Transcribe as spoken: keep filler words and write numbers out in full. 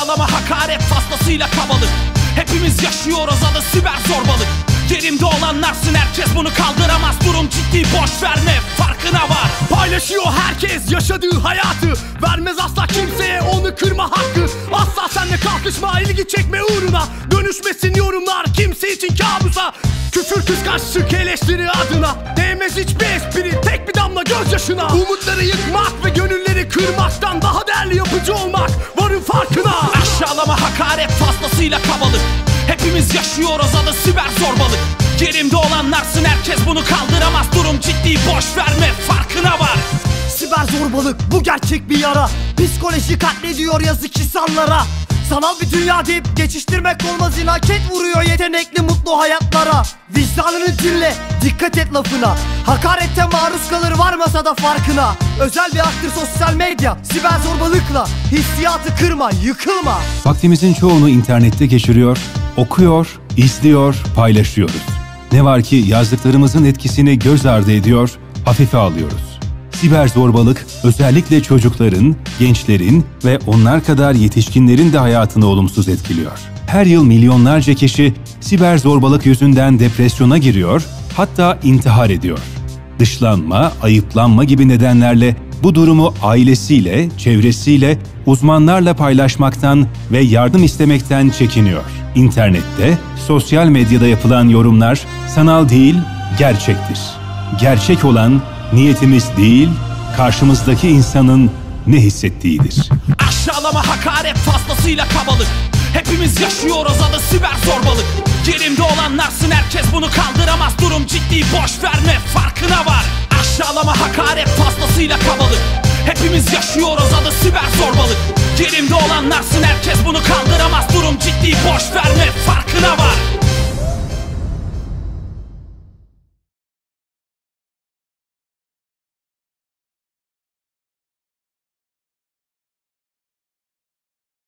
Aşağılama, hakaret, fazlasıyla kabalık. Hepimiz yaşıyoruz, adı siber zorbalık. Yerimde olanlarsın, herkes bunu kaldıramaz. Durum ciddi, boş verme, farkına var. Paylaşıyor herkes yaşadığı hayatı. Vermez asla kimseye onu kırma hakkı. Asla senle kalkışma, ilgi çekme uğruna. Dönüşmesin yorumlar kimse için kabusa. Küfür, kıskançlık, eleştiri adına. Değmez hiçbir espri, tek bir damla gözyaşına. Umutları yıkmak ve gönülleri kırmaktan daha değerli yapıcı olmak, varın farkına. Aşağılama, hakaret, fazlasıyla kabalık. Hepimiz yaşıyoruz, adı siber zorbalık. Yerimde olanlarsın, herkes bunu kaldıramaz. Durum ciddi, boş verme, farkına var. Siber zorbalık bu gerçek bir yara. Psikoloji katlediyor yazık insanlara. Sanal bir dünya deyip geçiştirmek olmaz, inaket vuruyor yetenekli mutlu hayatlara. Vicdanını dinle, dikkat et lafına. Hakarette maruz kalır varmasa da farkına. Özel bir aktır sosyal medya, siber zorbalıkla. Hissiyatı kırma, yıkılma. Vaktimizin çoğunu internette geçiriyor, okuyor, izliyor, paylaşıyoruz. Ne var ki yazdıklarımızın etkisini göz ardı ediyor, hafife alıyoruz. Siber zorbalık özellikle çocukların, gençlerin ve onlar kadar yetişkinlerin de hayatını olumsuz etkiliyor. Her yıl milyonlarca kişi siber zorbalık yüzünden depresyona giriyor, hatta intihar ediyor. Dışlanma, ayıplanma gibi nedenlerle bu durumu ailesiyle, çevresiyle, uzmanlarla paylaşmaktan ve yardım istemekten çekiniyor. İnternette, sosyal medyada yapılan yorumlar sanal değil, gerçektir. Gerçek olan niyetimiz değil, karşımızdaki insanın ne hissettiğidir. Aşağılama, hakaret, fazlasıyla kabalık. Hepimiz yaşıyoruz, adı siber zorbalık. Yerimde olanlarsın, herkes bunu kaldıramaz. Durum ciddi, boş verme, farkına var. Aşağılama, hakaret, fazlasıyla kabalık. Hepimiz yaşıyoruz, adı siber zorbalık. Yerimde olanlarsın, herkes bunu kaldıramaz. Durum ciddi, boş verme, farkına var.